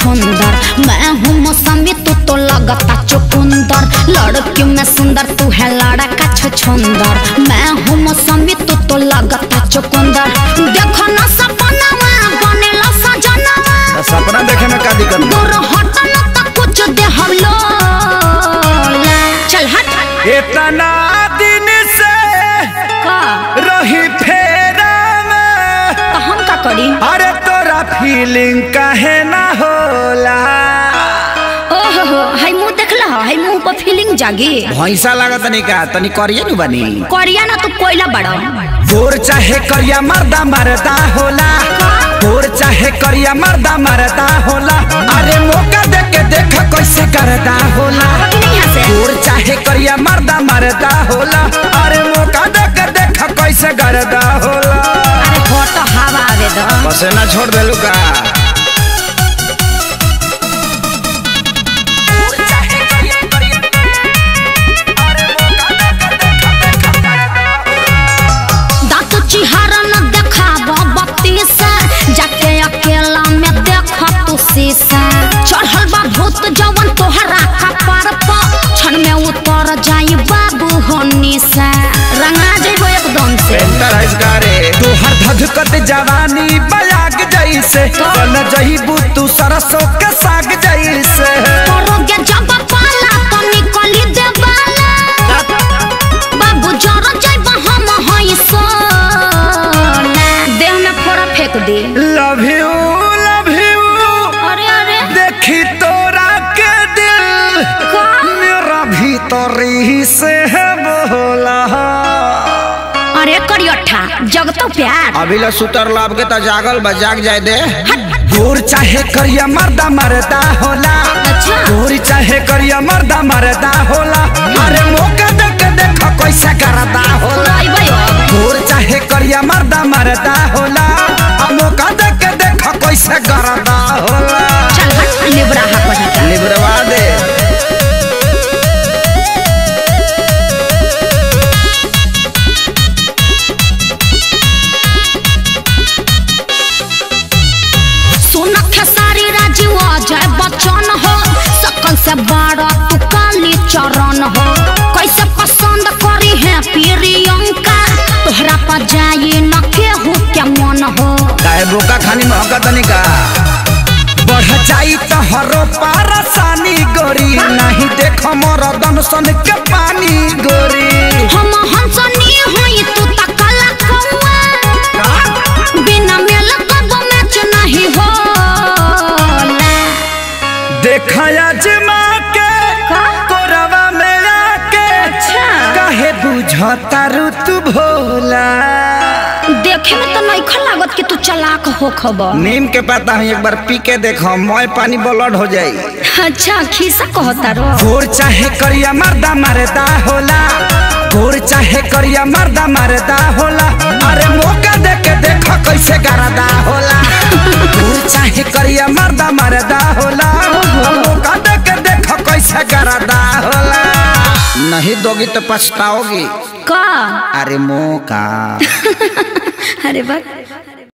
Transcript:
छछुंदर। मैं हूँ मौसमी तू तो लगता चुकुंदर। लड़की में सुंदर तू है लड़का छछुंदर। मैं हूँ मौसमी तू तो लगता चुकुंदर। देखो ना सपना बनेला सजना। सपना देखे में का दिक्कत? दूर हट ना तो कुछ दे हम लोग। चल हट। इतना दिन से रही फेरा में तो हम का करी? अरे तोरा फीलिंग काहे ना होला? ओहो हाय मुंह देखला हाय मुंह पर फीलिंग जागी। भैंसा लागत नहीं का तनी करिए नु बनी। करिया ना तू कोयला बड़ा। गोर चाहे करिया मर्दा मरदा होला। गोर चाहे करिया मर्दा मरदा होला। अरे मौका दे के देख कैसे करदा होला। गोर चाहे करिया मर्दा मरदा होला। अरे मौका दे के देख कैसे करदा होला। अरे फोटो हवा आवे दो। बस ना छोड़ देलू का। चढ़ल बा भूत जवन तोहरा कपार पर क्षण में उतर जाई बाबू होनी से। रंगा जेबो एकदम से। तोहर धधकत जवानी बयाग जैसे बन जईबू तू सरसों के साग जैसे। करोगे जब पाला तो निकली देवाला बाबू जर जइबा हम हई सोना। देह में फोड़ा फेंक दे। लव यू देखी तोरा के दिल मेरा भीतरी से है बोला। अरे करियठा जगतो प्यार अभी ला सुतर लाभ के तो जागल बजाग जाए दे। गोर चाहे करिया मर्दा मरदा होला। अच्छा गोर चाहे करिया मर्दा मरदा होला। अरे मौका दे के देखो कैसे करदा होला। गोर चाहे करिया मर्दा मरदा होला। मौका दे के देखो कैसे करदा होला। लिब्रवा दे। सुन खेसारी राजीव अजय बच्चन हो। सकल से बड़ा तू काली चरण हो। कैसे पसंद करी है प्रियंका तोहरा पर जाई न केहू के मन हो। काहे बोका खानी महका तनी का। बढ़ जाई तो हरो पारसानी गोरी। नहीं देखो मोर दनसन के पानी गोरी। हम हंसनी होई तू त काला कौआ। बिना मेल कब मैच नहीं होला। देखा जमा के कोरवा में आके काहे बुझता ऋतु भोला। देखे में तो नहीं लागत कि तू चालाक हो खबर। नीम के पता है एक बार पी के देखो मोय पानी ब्लड हो जाई। अच्छा खीसा कहता रो। गोर चाहे करिया मर्दा मरदा होला। गोर चाहे करिया मर्दा मरदा होला। अरे मौका दे के देखो कैसे करदा होला। गोर चाहे करिया मर्दा मरदा होला। मौका दे के देखो कैसे करदा होला। नहीं दोगी तो पछताओगी का। अरे मौका अरे बात